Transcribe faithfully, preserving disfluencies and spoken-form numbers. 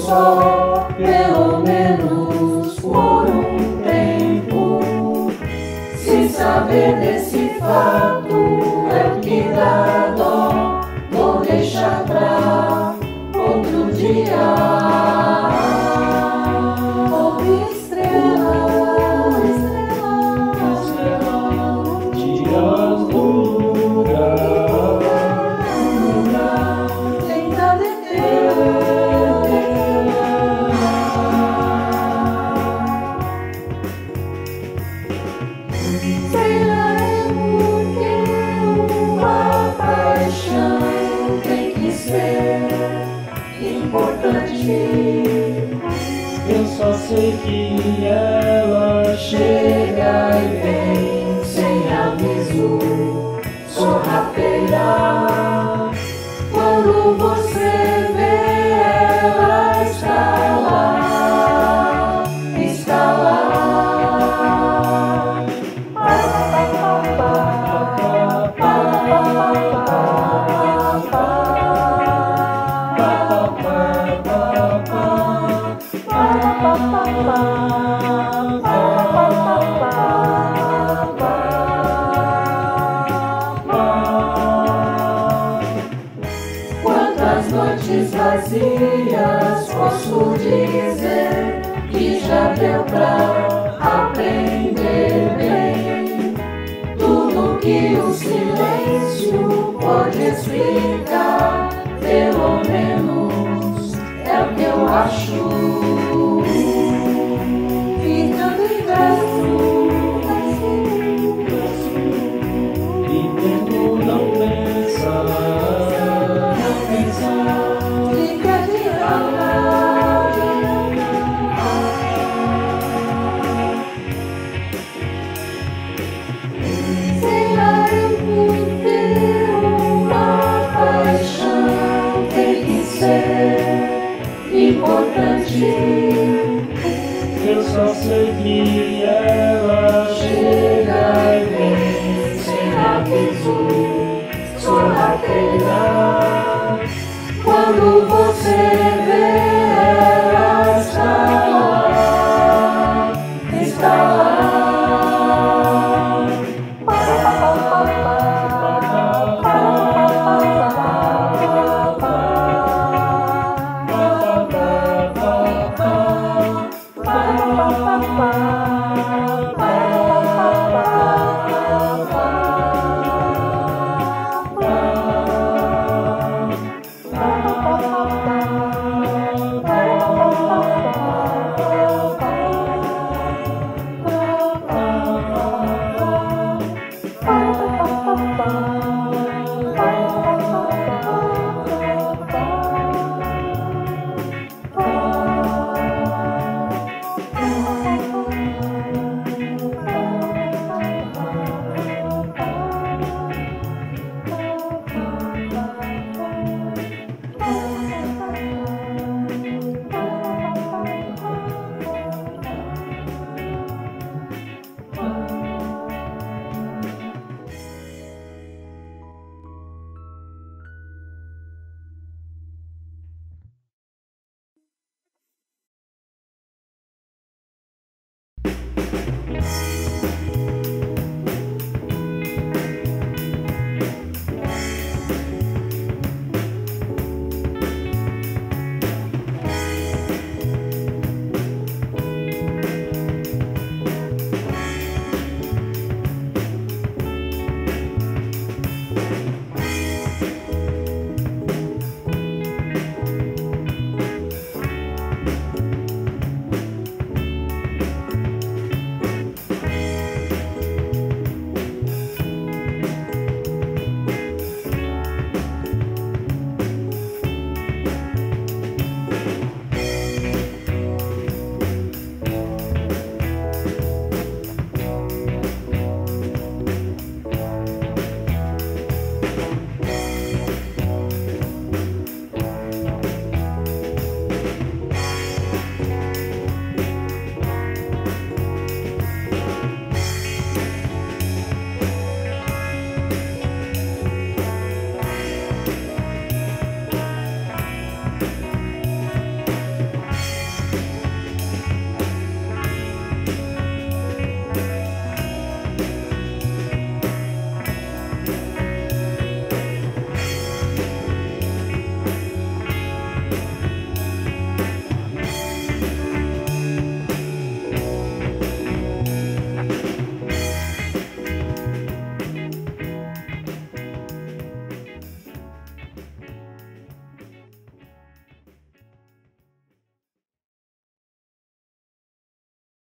só, pelo menos por um tempo. Se saber desse fato é o que dá dó, vou deixar pra outro dia. Eu só sei que ela chega e vem sem aviso, sorrateira. Quando você vê, ela está lá, está lá. Quantas noites vazias posso dizer que já deu pra aprender bem tudo que o silêncio pode explicar, pelo menos é o que eu acho. Ficando em verso, e tento não pensar, não pensar, fica de andar. Será eu por ter uma paixão tem que ser importante? Eu só sei que ela chega e vem sem aviso, sorrateira. Quando você vê, ela está lá, está lá.